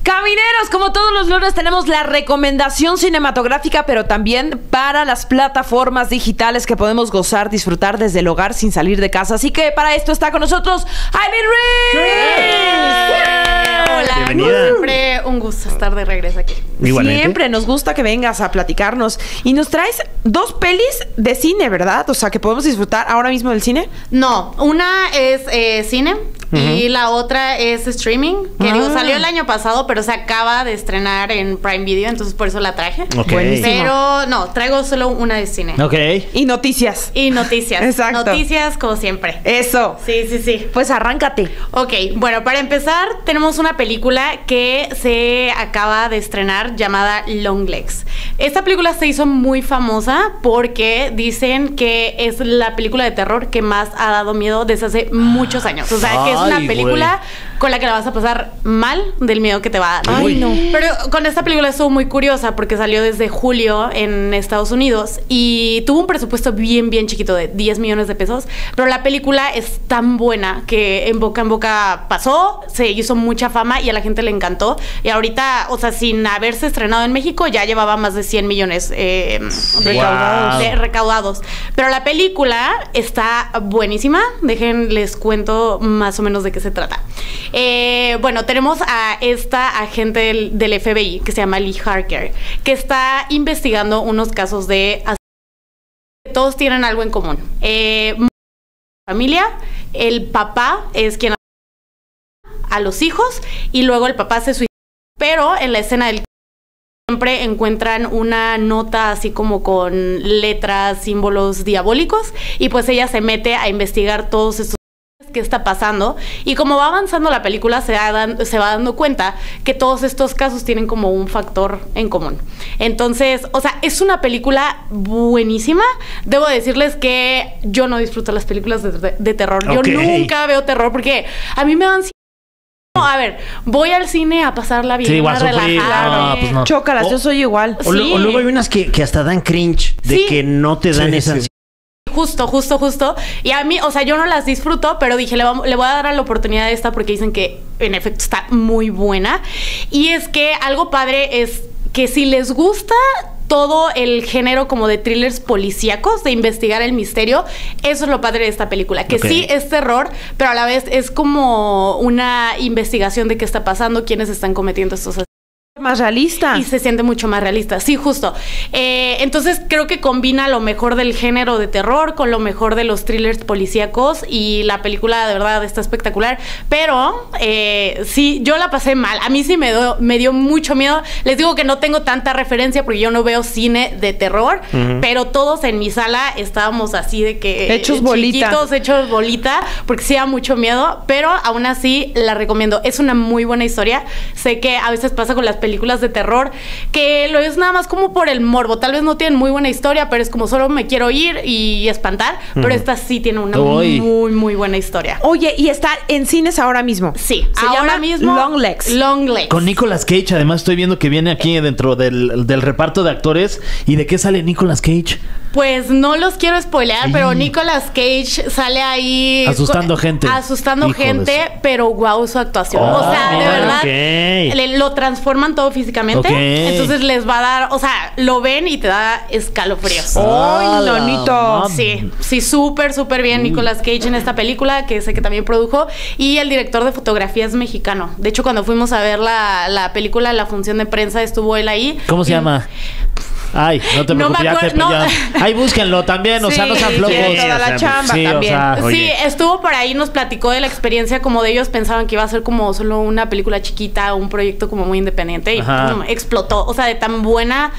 Camineros, como todos los lunes tenemos la recomendación cinematográfica, pero también para las plataformas digitales que podemos gozar, disfrutar desde el hogar sin salir de casa. Así que para esto está con nosotros Aileen Reese. Hola, bienvenida. Siempre un gusto estar de regreso aquí. Igualmente. Siempre nos gusta que vengas a platicarnos. Y nos traes 2 pelis de cine, ¿verdad? O sea, que podemos disfrutar ahora mismo del cine. No, una es cine y la otra es streaming, que digo, salió el año pasado, pero se acaba de estrenar en Prime Video, entonces por eso la traje. Ok. Buenísimo. Pero no, traigo solo una de cine. Ok. Y noticias. Y noticias. Exacto. Noticias como siempre. Eso. Sí, sí, sí. Pues arráncate. Ok, bueno, para empezar tenemos una película que se acaba de estrenar llamada Longlegs. Esta película se hizo muy famosa porque dicen que es la película de terror que más ha dado miedo desde hace muchos años. O sea, que es una Ay, película con la que la vas a pasar mal del miedo que te va a dar. Ay, no. Pero con esta película estuvo muy curiosa porque salió desde julio en Estados Unidos y tuvo un presupuesto bien chiquito de 10 millones de pesos, pero la película es tan buena que en boca pasó, se hizo mucha fama y a la gente le encantó. Y ahorita, o sea, sin haberse estrenado en México, ya llevaba más de 100 millones recaudados. Pero la película está buenísima. Les cuento más o menos de qué se trata. Bueno, tenemos a esta agente del FBI que se llama Lee Harker, que está investigando unos casos de... Todos tienen algo en común. Familia, el papá es quien a los hijos y luego el papá se suicida. Pero en la escena del siempre encuentran una nota así como con letras, símbolos diabólicos y pues ella se mete a investigar todos estos que está pasando y como va avanzando la película se va dando cuenta que todos estos casos tienen como un factor en común. Entonces, o sea, es una película buenísima. Debo decirles que yo no disfruto las películas de terror. Yo nunca veo terror porque a mí me dan... A ver, voy al cine a pasarla bien, Sí, a relajarme. no, pues no. Chócalas, yo soy igual. O luego hay unas que hasta dan cringe, de Sí. que no te dan esa... Justo. Y a mí, o sea, yo no las disfruto, pero dije, le voy a dar la oportunidad a esta porque dicen que en efecto está muy buena. Y es que algo padre es que si les gusta todo el género como de thrillers policíacos, de investigar el misterio, eso es lo padre de esta película, que sí es terror, pero a la vez es como una investigación de qué está pasando, quiénes están cometiendo estos asesinatos. Más realista. Y se siente mucho más realista, sí, justo. Entonces creo que combina lo mejor del género de terror con lo mejor de los thrillers policíacos y la película de verdad está espectacular. Pero sí, yo la pasé mal. A mí sí me dio mucho miedo. Les digo que no tengo tanta referencia porque yo no veo cine de terror, pero todos en mi sala estábamos así de que... Hechos bolita. Chiquitos, hechos bolita, porque sí da mucho miedo, pero aún así la recomiendo. Es una muy buena historia. Sé que a veces pasa con las películas de terror que lo es nada más como por el morbo, tal vez no tienen muy buena historia, pero es como solo me quiero ir y espantar, pero esta sí tiene una muy buena historia. Oye, y está en cines ahora mismo. Sí, se ahora llama mismo Longlegs. Longlegs. Con Nicolas Cage, además estoy viendo que viene aquí dentro del reparto de actores. ¿Y de qué sale Nicolas Cage? Pues no los quiero spoilear, pero Nicolas Cage sale ahí asustando gente. Asustando Hijo gente, de pero wow su actuación. O sea, de verdad, lo transforman todo físicamente. Entonces les va a dar, o sea, lo ven y te da escalofríos. ¡Ay, Lonito! Sí, súper bien Nicolas Cage en esta película, que sé que también produjo. Y el director de fotografía es mexicano. De hecho, cuando fuimos a ver la película, la función de prensa, estuvo él ahí. ¿Cómo se llama? Ay, no te preocupes, Ahí búsquenlo también, o sea, no sean flojos. Toda la chamba también. O sea, sí, estuvo por ahí, nos platicó de la experiencia, como de ellos pensaban que iba a ser como solo una película chiquita, un proyecto como muy independiente y explotó, o sea, de tan buena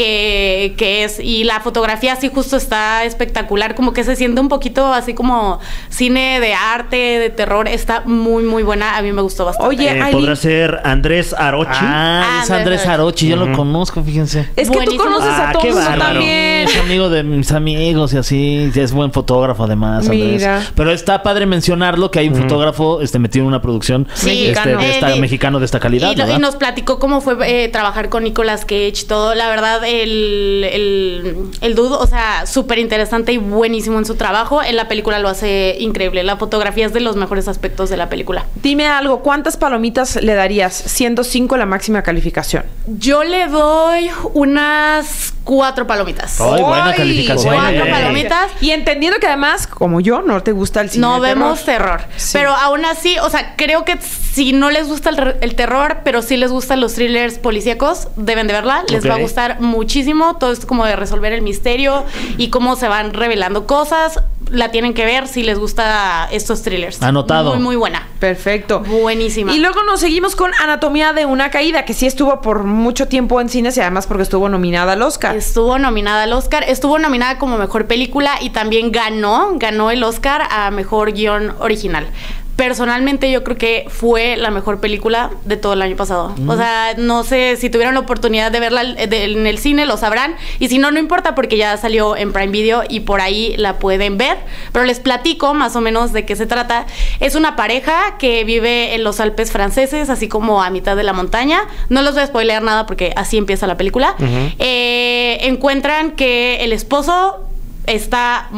que es. Y la fotografía sí justo está espectacular, como que se siente un poquito así como cine de arte, de terror, está muy buena, a mí me gustó bastante. Oye, ¿podrá ser Andrés Arochi? Es Andrés Arochi, yo lo conozco, fíjense. Es que tú conoces conoces a todo qué el mundo bárbaro. también. Es amigo de mis amigos y así. Es buen fotógrafo además, Andrés. Mira. Pero está padre mencionarlo que hay un fotógrafo metido en una producción Sí, mexicano de esta calidad, y nos platicó cómo fue trabajar con Nicolas Cage, todo. La verdad, el dude, o sea, súper interesante y buenísimo en su trabajo. En la película lo hace increíble. La fotografía es de los mejores aspectos de la película. Dime algo, ¿cuántas palomitas le darías siendo 5 la máxima calificación? Yo le doy unas 4 palomitas. Ay, buena Ay, calificación. 4 palomitas. Y entendiendo que además, como yo, no te gusta el cine No de vemos terror. Sí. Pero aún así, o sea, creo que si no les gusta el terror, pero sí les gustan los thrillers policíacos, deben de verla. Les va a gustar muchísimo. Todo es como de resolver el misterio y cómo se van revelando cosas. La tienen que ver si les gusta estos thrillers. Anotado. Muy, muy buena. Perfecto. Buenísima. Y luego nos seguimos con Anatomía de una caída, que sí estuvo por mucho tiempo en cines y además porque estuvo nominada al Oscar. Estuvo nominada al Oscar, estuvo nominada como mejor película y también ganó el Oscar a mejor guión original. Personalmente yo creo que fue la mejor película de todo el año pasado. O sea, no sé si tuvieron la oportunidad de verla en el cine, lo sabrán. Y si no, no importa porque ya salió en Prime Video y por ahí la pueden ver. Pero les platico más o menos de qué se trata. Es una pareja que vive en los Alpes franceses, así como a mitad de la montaña. No les voy a spoilear nada porque así empieza la película. Encuentran que el esposo está...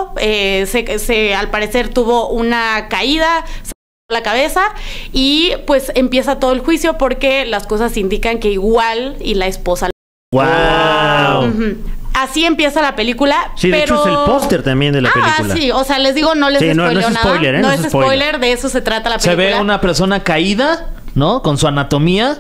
al parecer tuvo una caída, se la cabeza y pues empieza todo el juicio porque las cosas indican que igual y la esposa. ¡Wow! Así empieza la película. Sí, de pero... hecho es el póster también de la película. Sí, o sea, les digo, no les spoileo no es nada. spoiler, ¿eh? No es spoiler, de eso se trata la Se película. ve una persona caída, ¿no? Con su anatomía.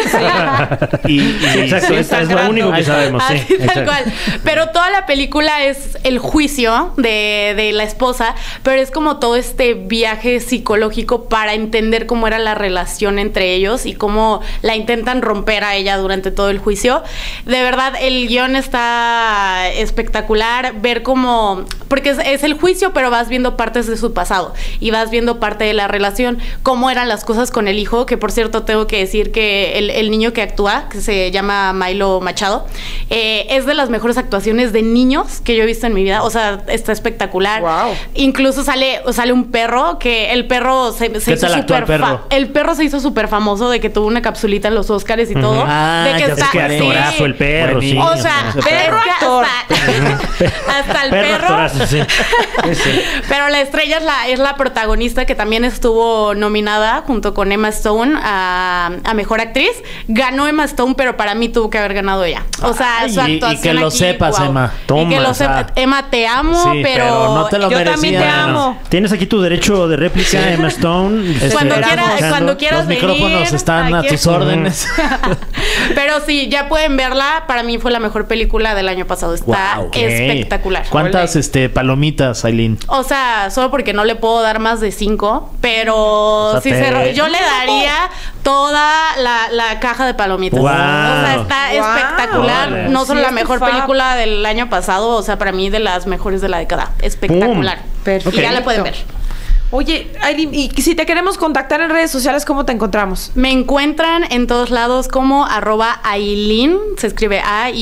Exacto, es lo único que sabemos. Sí, Así, tal exacto. cual. Pero toda la película es el juicio de la esposa, pero es como todo este viaje psicológico para entender cómo era la relación entre ellos y cómo la intentan romper a ella durante todo el juicio. De verdad, el guión está espectacular. Ver cómo... Porque es el juicio, pero vas viendo partes de su pasado y vas viendo parte de la relación, cómo eran las cosas con el hijo, que por cierto tengo que decir que el niño que actúa, que se llama Milo Machado, es de las mejores actuaciones de niños que yo he visto en mi vida. O sea, está espectacular. Wow. Incluso sale un perro, que el perro se hizo súper el perro se hizo súper famoso de que tuvo una capsulita en los Oscars y todo. Ah, de que ya está, Es que actorazo el perro, sí. o sea, perro es que actor. hasta el perro. actorazo, sí. Sí. Pero la estrella es la protagonista, que también estuvo nominada junto con Emma Stone a mejor actriz. Ganó Emma Stone, pero para mí tuvo que haber ganado ella. O sea, Ay, su actuación y que lo aquí, sepas, wow. Emma. Y que lo Toma, sepas. Emma, te amo, Sí, pero no te lo yo merecías. también te amo. Tienes aquí tu derecho de réplica, Emma Stone. Cuando Esperamos. quieras Los micrófonos venir, están a aquí tus estoy. órdenes. Pero sí, ya pueden verla. Para mí fue la mejor película del año pasado. Está Wow, ok. espectacular. ¿Cuántas palomitas, Aileen? O sea, solo porque no le puedo dar más de 5, pero O sea, sí yo le daría toda la caja de palomitas. Wow. O sea, está Wow. espectacular. Órale. No solo Sí, la es mejor tu fab. película del año pasado, o sea, para mí de las mejores de la década. Espectacular. Perfecto. Y ya la pueden ver. Oye, Aileen, y si te queremos contactar en redes sociales, ¿cómo te encontramos? Me encuentran en todos lados como @Aileen, se escribe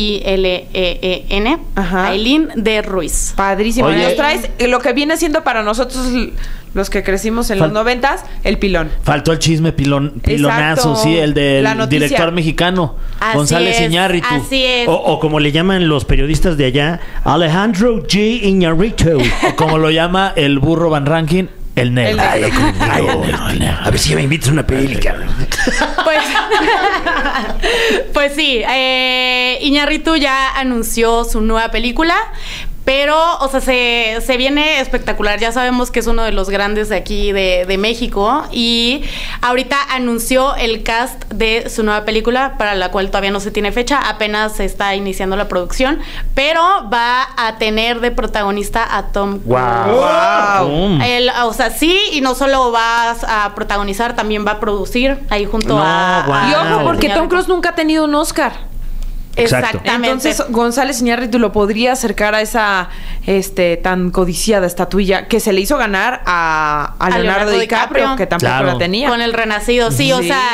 AILEEN, Ajá. Aileen de Ruiz. Padrísimo. Oye. Nos traes lo que viene siendo para nosotros los que crecimos en los 90s, el pilón. Faltó el chisme pilonazo, Exacto. sí, el del La noticia. director mexicano, Así González es, Iñárritu. Así es. O como le llaman los periodistas de allá, Alejandro G. Iñárritu. O como lo llama el burro Van Rankin, el negro. El negro. Ay, el negro. A ver si me invitas a una peli, cabrón. Pues sí, Iñárritu ya anunció su nueva película. Pero, o sea, se viene espectacular. Ya sabemos que es uno de los grandes de aquí de México. Y ahorita anunció el cast de su nueva película, para la cual todavía no se tiene fecha. Apenas se está iniciando la producción. Pero va a tener de protagonista a Tom Cruise. Boom. Él, o sea, sí, y no solo va a protagonizar, también va a producir ahí junto No, a... wow. Y ojo, porque Iñárritu. Tom Cruise nunca ha tenido un Oscar. Exacto. Exactamente. Entonces, González Iñárritu lo podría acercar a esa tan codiciada estatuilla que se le hizo ganar a Leonardo DiCaprio, que tampoco Claro. la tenía. Con el Renacido, sí, o Sí. sea,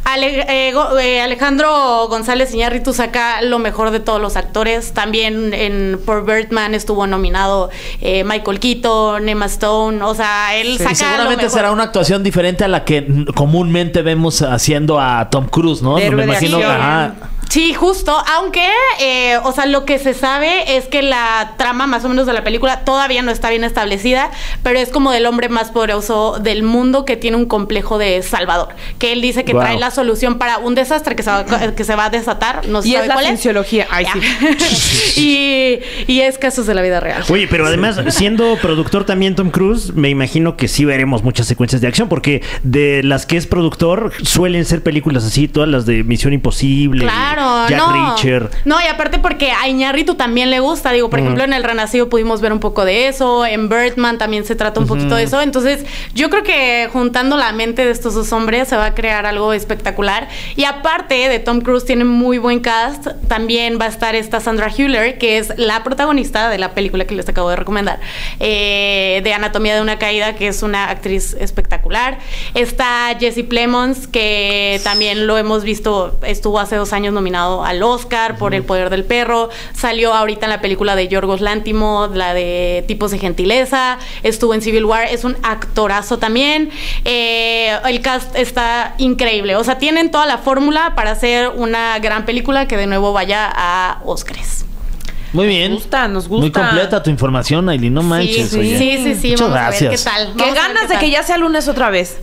Alejandro González Iñárritu saca lo mejor de todos los actores. También por Birdman estuvo nominado Michael Keaton, Emma Stone. O sea, él saca seguramente lo mejor. será una actuación diferente a la que comúnmente vemos haciendo a Tom Cruise, ¿no? De No me héroe de imagino. acción. Ajá. Sí, justo, aunque, o sea, lo que se sabe es que la trama más o menos de la película todavía no está bien establecida, pero es como del hombre más poderoso del mundo que tiene un complejo de Salvador, que él dice que Wow. trae la solución para un desastre que se va a desatar, no se Y sabe es la cuál cienciología. Ay, sí. y es casos de la vida real. Oye, pero además, siendo productor también Tom Cruise, me imagino que sí veremos muchas secuencias de acción, porque de las que es productor suelen ser películas así, todas las de Misión Imposible, Claro, Jack no. Reacher. No, y aparte porque a Iñárritu también le gusta. Digo, por ejemplo, en El Renacido pudimos ver un poco de eso. En Birdman también se trata un poquito de eso. Entonces, yo creo que juntando la mente de estos dos hombres se va a crear algo espectacular. Y aparte de Tom Cruise, tiene muy buen cast. También va a estar esta Sandra Hüller, que es la protagonista de la película que les acabo de recomendar, de Anatomía de una Caída, que es una actriz espectacular. Está Jesse Plemons, que también lo hemos visto, estuvo hace 2 años nominado al Oscar por El Poder del Perro. Salió ahorita en la película de Yorgos Lanthimos, la de Tipos de Gentileza. Estuvo en Civil War. Es un actorazo también. El cast está increíble. O sea, tienen toda la fórmula para hacer una gran película que de nuevo vaya a Oscars. Muy bien. Nos gusta, nos gusta. Muy completa tu información, Aileen. No manches, sí, oye. sí. Muchas Vamos a ver qué gracias. tal. Qué Vamos a ver ganas qué de tal. que ya sea lunes otra vez.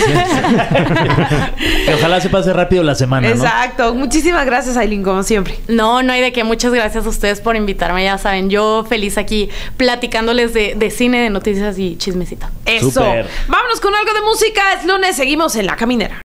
Que ojalá se pase rápido la semana, ¿no? Exacto. Muchísimas gracias, Aileen, como siempre. No hay de qué. Muchas gracias a ustedes por invitarme. Ya saben, yo feliz aquí platicándoles de cine, de noticias y chismecito. Eso. Súper. Vámonos con algo de música. Es lunes, seguimos en La Caminera.